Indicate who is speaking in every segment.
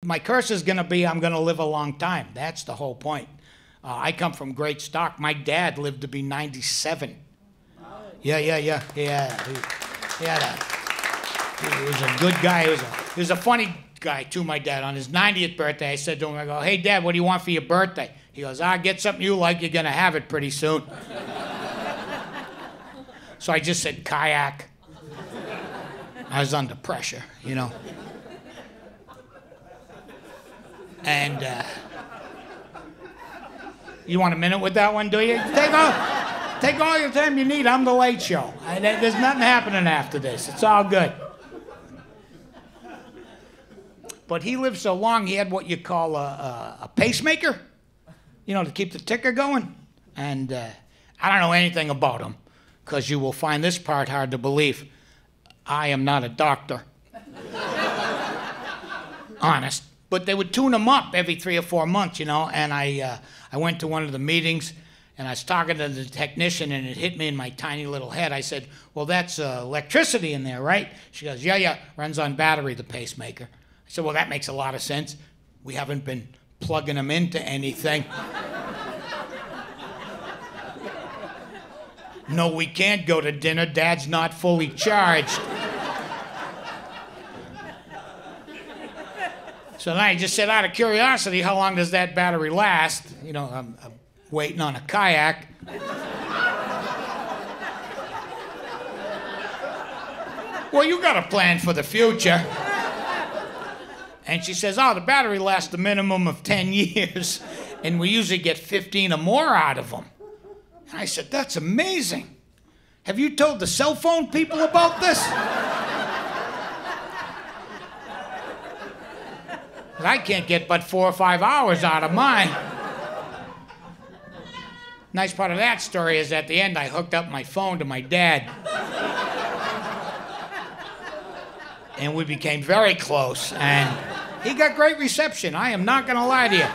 Speaker 1: my curse is going to be I'm going to live a long time. That's the whole point. I come from great stock. My dad lived to be 97. Yeah. He was a good guy. He was a funny guy, too, my dad. On his 90th birthday, I said to him, I go, hey, Dad, what do you want for your birthday? He goes, get something you like. You're going to have it pretty soon. So I just said kayak. I was under pressure, you know. And you want a minute with that one, do you? Take all your time you need. I'm the Late Show. There's nothing happening after this. It's all good. But he lived so long, he had what you call a pacemaker, you know, to keep the ticker going. And I don't know anything about him, because you will find this part hard to believe. I am not a doctor. Honest. But they would tune him up every 3 or 4 months, you know, and I went to one of the meetings, and I was talking to the technician, and it hit me in my tiny little head. I said, well, that's electricity in there, right? She goes, yeah, runs on battery, the pacemaker. I said, well, that makes a lot of sense. We haven't been plugging them into anything. No, we can't go to dinner. Dad's not fully charged. So then I just said, out of curiosity, how long does that battery last? You know, I'm waiting on a kayak. Well, you got a plan for the future. And she says, the battery lasts a minimum of 10 years, and we usually get 15 or more out of them. And I said, that's amazing. Have you told the cell phone people about this? I can't get but 4 or 5 hours out of mine. Nice part of that story is at the end I hooked up my phone to my dad. And we became very close, and he got great reception. I am not going to lie to you.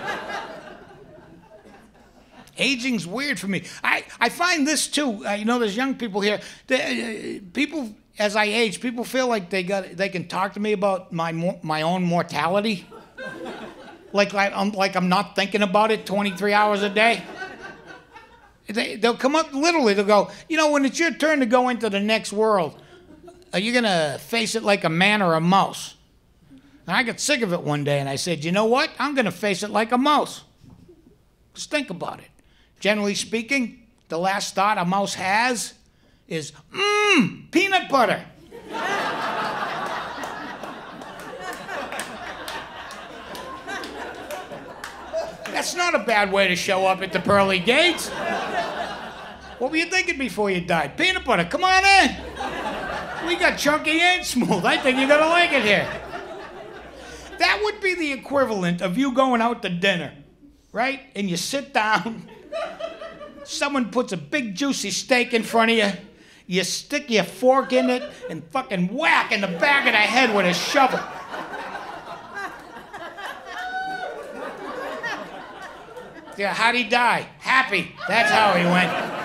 Speaker 1: Aging's weird for me. I find this too. You know, there's young people here. People, as I age, people feel like they can talk to me about my own mortality. Like I'm not thinking about it 23 hours a day. They'll come up, literally, they'll go, you know, when it's your turn to go into the next world, are you going to face it like a man or a mouse? And I got sick of it one day, and I said, you know what? I'm going to face it like a mouse. Just think about it. Generally speaking, the last thought a mouse has is, peanut butter. That's not a bad way to show up at the pearly gates. What were you thinking before you died? Peanut butter, come on in. We got chunky and smooth. I think you're going to like it here. That would be the equivalent of you going out to dinner, right? And you sit down, someone puts a big juicy steak in front of you, you stick your fork in it and fucking whack in the back of the head with a shovel. Yeah, how'd he die? Happy. That's how he went.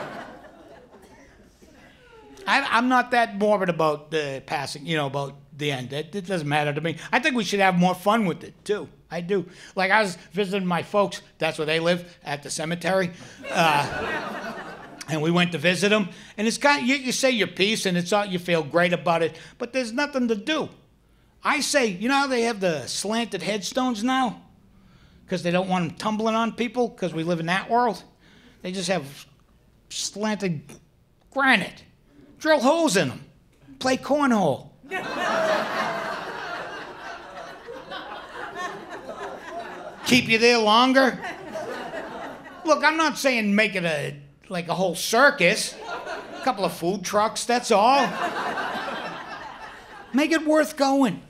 Speaker 1: I'm not that morbid about the passing, you know, about the end. It doesn't matter to me. I think we should have more fun with it, too. I do. Like, I was visiting my folks. That's where they live, at the cemetery. And we went to visit them. And it's kind of, you say your piece, and it's all, you feel great about it, but there's nothing to do. I say, you know how they have the slanted headstones now? Because they don't want them tumbling on people, because we live in that world. They just have slanted granite. Drill holes in them. Play cornhole. Keep you there longer. Look, I'm not saying make it like a whole circus. A couple of food trucks, that's all. Make it worth going.